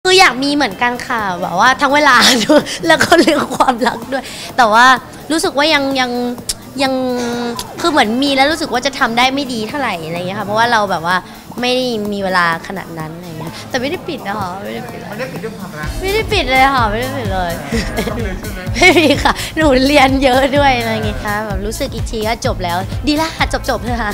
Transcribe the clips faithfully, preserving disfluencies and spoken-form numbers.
คืออยากมีเหมือนกันค่ะแบบว่าทั้งเวลาด้วยแล้วก็เรื่องความรักด้วยแต่ว่ารู้สึกว่ายังยังยังคือเหมือนมีแล้วรู้สึกว่าจะทำได้ไม่ดีเท่าไหร่อะไรเงี้ยค่ะเพราะว่าเราแบบว่าไม่ได้มีเวลาขนาดนั้นอะไรเงี้ยแต่ไม่ได้ปิดนะคะไม่ได้ปิดไม่ได้ปิดเรื่องความรักไม่ได้ปิดเลยค่ะไม่ได้ปิดเลยไม่มีค่ะหนูเรียนเยอะด้วยอะไรเงี้ยค่ะแบบรู้สึกอีกทีก็จบแล้วดีละจบจบเลยค่ะ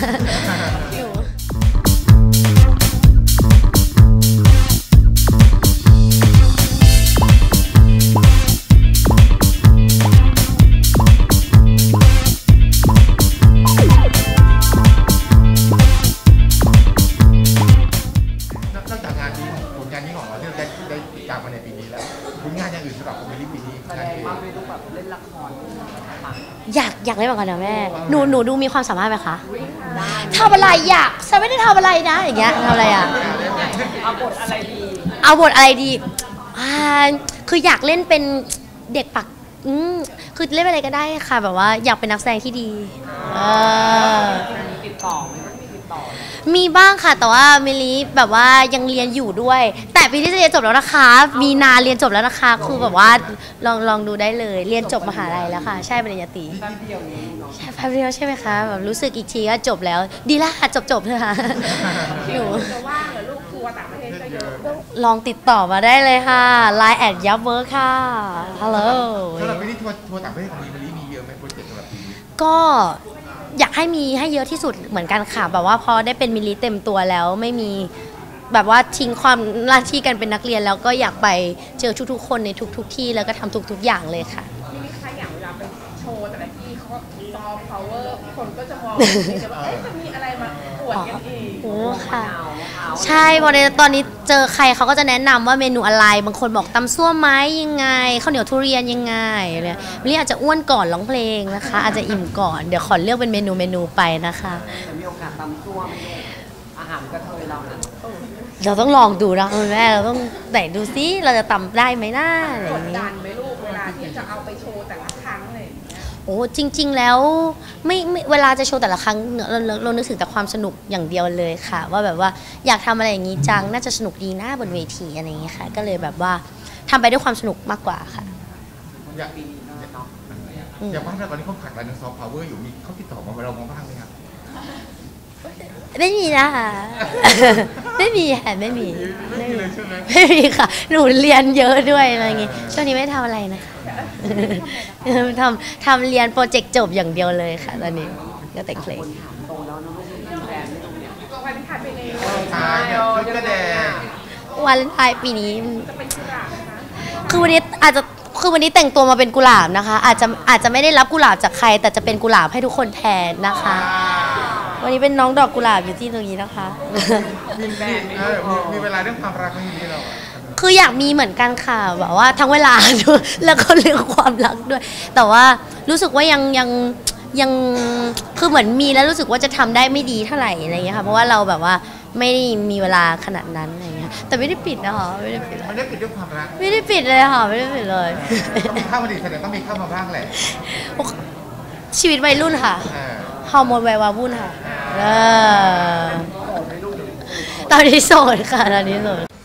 จากมาในปีนี้แล้วผลงานอย่างอื่นสำหรับมิลลี่ปีนี้งานบ้างไม่ต้องแบบเล่นละครอยากอยากเล่นเหมือนกันนะแม่หนูหนูดูมีความสามารถไหมคะทำอะไรอยากฉันไม่ได้ทำอะไรนะอย่างเงี้ยทำอะไรอ่ะเอาบทอะไรดีเอาบทอะไรดีอ่าคืออยากเล่นเป็นเด็กปักอืมคือเล่นอะไรก็ได้ค่ะแบบว่าอยากเป็นนักแสดงที่ดีเออติดต่อมีติดต่อมีบ้างค่ะแต่ว่ามิลลิแบบว่ายังเรียนอยู่ด้วยแต่ปีที่จะเรียนจบแล้วนะคะมีนาเรียนจบแล้วนะคะคือแบบว่าลองลองดูได้เลยเรียนจบมหาลัยแล้วค่ะใช่ปริญญาตรีแป๊บเดียวใช่แป๊บเดียวใช่ไหมคะแบบรู้สึกอีกทีก็จบแล้วดีละจบจบเถอะค่ะหนูจะว่างเหรอลูกทัวร์ต่างประเทศก็เยอะลองติดต่อมาได้เลยค่ะ ไลน์ แอท ยับเวิร์คค่ะฮัลโหลสำหรับปีนี้ทัวร์ทัวร์ต่างประเทศของมิลลี่มีเยอะไหมโปรเจกต์สำหรับปีนี้ก็อยากให้มีให้เยอะที่สุดเหมือนกันค่ะแบบว่าพอได้เป็นมิลลิเต็มตัวแล้วไม่มีแบบว่าทิ้งความหน้าที่กันเป็นนักเรียนแล้วก็อยากไปเจอทุกๆคนในทุกๆที่แล้วก็ทำทุกๆอย่างเลยค่ะมิลลิคะอย่างเวลาไปโชว์แต่ละที่เขาซอฟต์พาวเวอร์คนก็จะมองว่าเอ๊ะจะมีอะไรมาอวดกันอีกโอ้ค่ะใช่พอในตอนนี้เจอใครเขาก็จะแนะนำว่าเมนูอะไรบางคนบอกตำซั่วไม้ยังไงข้าวเหนียวทุเรียนยังไงเนี่ยมิลลี่อาจจะอ้วนก่อนร้องเพลงนะคะอาจจะอิ่มก่อนเดี๋ยวขอเลือกเป็นเมนูเมนูไปนะคะมีโอกาสตำซั่วไหมอาหารกระเทยเรานะเราต้องลองดูนะคุณแม่เราต้องไหนดูซิเราจะตำได้ไหมหน้าอะไรอย่างนี้กดดันไหมลูกเวลาที่จะเอาไปโชว์แต่ละครั้งเลยโอ้จริงๆแล้วไม่ไม่เวลาจะโชว์แต่ละครั้งเราเราเรานึกถึงแต่ความสนุกอย่างเดียวเลยค่ะว่าแบบว่าอยากทำอะไรอย่างนี้จังน่าจะสนุกดีหน้าบนเวทีอะไรอย่างนี้ค่ะก็เลยแบบว่าทำไปด้วยความสนุกมากกว่าค่ะอยากอยากบ้างแต่ตอนนี้เขาขัดอะไรในซอฟต์พาวเวอร์อยู่มีเขาติดต่อมาเราบ้างไหมครับไม่มีนะคะไม่มีค่ะไม่มีไม่มีเลยใช่ไหมไม่มีค่ะหนูเรียนเยอะด้วยอะไรอย่างงี้ช่วงนี้ไม่ทำอะไรนะคะทำทำเรียนโปรเจกต์จบอย่างเดียวเลยค่ะตอนนี้ก็แต่งเพลงโตแล้วน้องลูกแดนวันที่ผ่านไปในใช่ชุดกระแดงวันไทยปีนี้คือวันนี้อาจจะคือวันนี้แต่งตัวมาเป็นกุหลาบนะคะอาจจะอาจจะไม่ได้รับกุหลาบจากใครแต่จะเป็นกุหลาบให้ทุกคนแทนนะคะวันนี้เป็นน้องดอกกุหลาบอยู่ที่ตรงนี้นะคะมีมีเวลาเรื่องความรักไม่มีเราคืออยากมีเหมือนกันค่ะแบบว่าทั้งเวลาด้วยแล้วก็เรื่องความรักด้วยแต่ว่ารู้สึกว่ายังยังยังคือเหมือนมีแล้วรู้สึกว่าจะทำได้ไม่ดีเท่าไหร่อะไรเงี้ยค่ะเพราะว่าเราแบบว่าไม่ได้มีเวลาขนาดนั้นอะไรเงี้ยแต่ไม่ได้ปิดนะคะไม่ได้ปิดไม่ได้ปิดเรื่องความรักไม่ได้ปิดเลยค่ะไม่ได้ปิดเลยมีเข้ามาดีแสดงต้องมีเข้ามาบ้างแหละชีวิตวัยรุ่นค่ะฮอร์โมนวัยวาวุ่นค่ะตอนนี้โสดค่ะตอนนี้โสด